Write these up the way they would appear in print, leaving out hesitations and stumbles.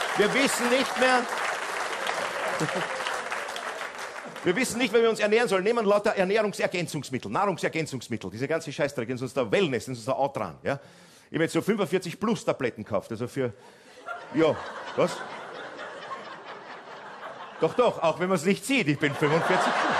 Wir wissen nicht, wie wir uns ernähren sollen. Nehmen lauter Ernährungsergänzungsmittel, Nahrungsergänzungsmittel. Diese ganze Scheißdreck, das ist uns der Wellness, das ist uns der Outran. Ja? Ich habe jetzt so 45-Plus-Tabletten gekauft. Also für... Ja, was? Doch, auch wenn man es nicht sieht. Ich bin 45 Plus.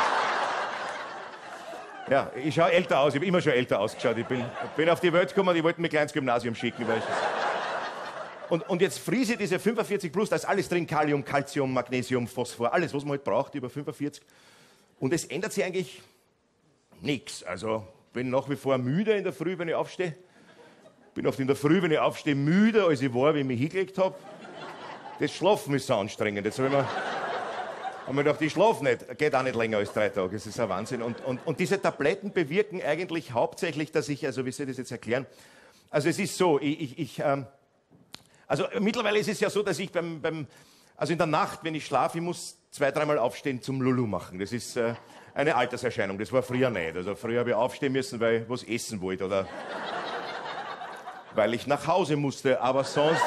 Ja, ich schaue älter aus. Ich habe immer schon älter ausgeschaut. Ich bin auf die Welt gekommen, die wollten mich gleich ins Gymnasium schicken. Weil und jetzt friese ich diese 45 Plus, da ist alles drin. Kalium, Calcium, Magnesium, Phosphor, alles, was man halt braucht, über 45. Und es ändert sich eigentlich nichts. Also, bin nach wie vor müde in der Früh, wenn ich aufstehe. Bin oft in der Früh, wenn ich aufstehe, müder, als ich war, wie ich mich hingelegt habe. Das Schlafen ist so anstrengend. Jetzt habe ich mir gedacht, ich schlafe nicht. Geht auch nicht länger als 3 Tage. Das ist ein Wahnsinn. Und diese Tabletten bewirken eigentlich hauptsächlich, dass ich, also wie soll ich das jetzt erklären? Also es ist so, also mittlerweile ist es ja so, dass ich also in der Nacht, wenn ich schlafe, ich muss 2-3 Mal aufstehen zum Lulu machen. Das ist eine Alterserscheinung. Das war früher nicht. Also früher habe ich aufstehen müssen, weil ich was essen wollte oder weil ich nach Hause musste. Aber sonst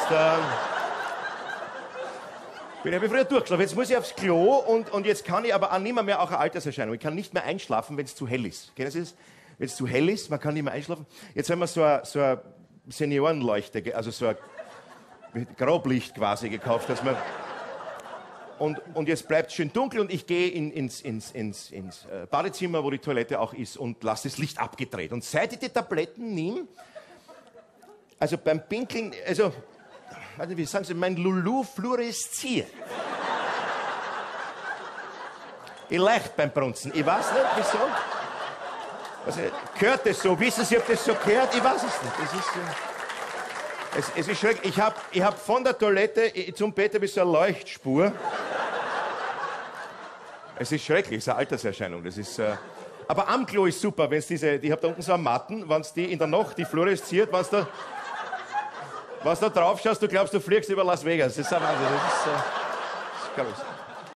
bin ich früher durchgeschlafen. Jetzt muss ich aufs Klo und jetzt kann ich aber auch nicht mehr auch eine Alterserscheinung. Ich kann nicht mehr einschlafen, wenn es zu hell ist. Kennen Sie das? Wenn es zu hell ist, man kann nicht mehr einschlafen. Jetzt haben wir so eine Seniorenleuchte, also so ein Grablicht quasi gekauft, dass man... Und jetzt bleibt es schön dunkel und ich gehe ins Badezimmer, wo die Toilette auch ist und lasse das Licht abgedreht. Und seit ich die Tabletten nehme, also beim Pinkeln, also wie sagen Sie, mein Lulu fluoresziert. Ich leicht beim Brunzen. Ich weiß nicht, wieso. Also, gehört das so? Wissen Sie, ob das so gehört? Ich weiß es nicht. Es ist schrecklich. Ich hab von der Toilette zum Bett bis so eine Leuchtspur. Es ist schrecklich, es ist eine Alterserscheinung. Das ist, aber am Klo ist super, wenn es ich habe da unten so eine Matten, wenn es die in der Nacht, die fluoresziert, wenn du da drauf schaust, du glaubst, du fliegst über Las Vegas. Das ist ein Wahnsinn. Das ist,